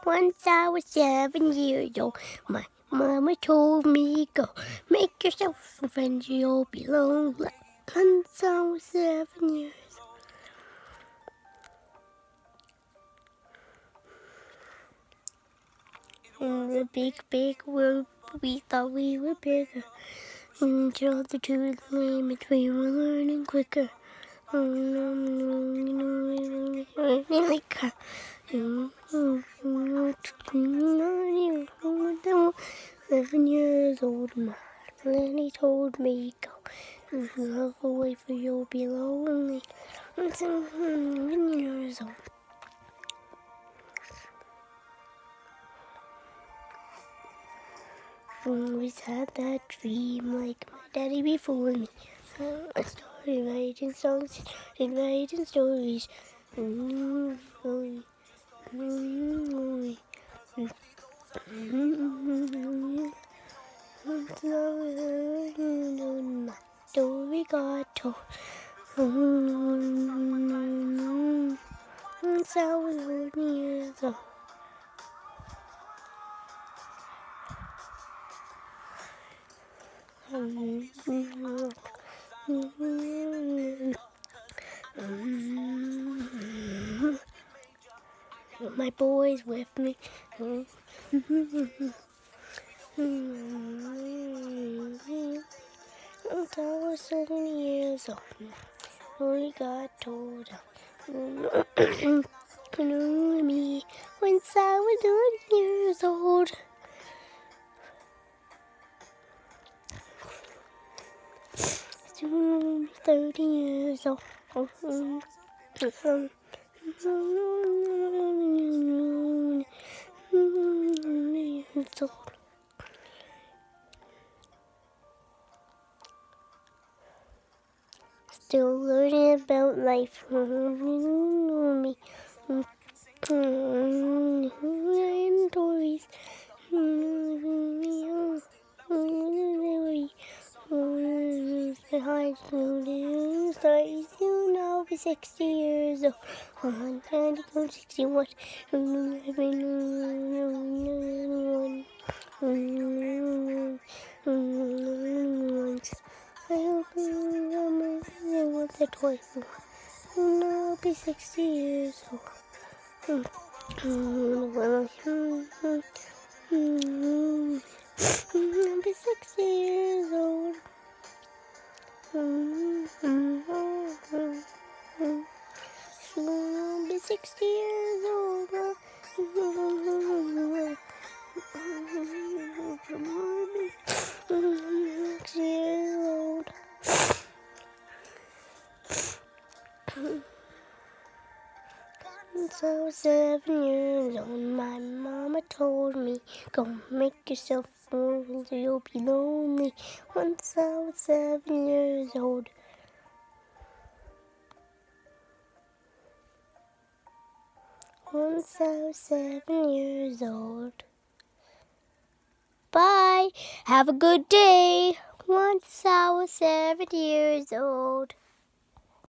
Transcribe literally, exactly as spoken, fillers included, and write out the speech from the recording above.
Once I was seven years old, my mama told me, go make yourself some friends, you'll be lonely. Once I was seven years old. In the big, big world, we thought we were bigger. Until the two limits, we were learning quicker. Seven years old, my granny told me, go love away for you'll be lonely. I'm seven years old. Always had that dream, like my daddy before me. I started writing songs, started writing stories. Once I was my story got told. Once I was fourteen years old. My boys with me. Once I was seven years old, we got told me. Once I was one years old. Soon I'll be thirty years old. Years old. Still learning about life. Me. Stories. High school stories. Soon I'll be sixty years old. One and I'm sixty-one. I hope I'm once or twice. Soon I'll be sixty years old. I'll be sixty years old. Soon I'll be sixty years old. Six years old. Once I was seven years old, my mama told me, go make yourself friends or you'll be lonely. Once I was seven years old. Once I was seven years old. Bye. Have a good day. Once I was seven years old.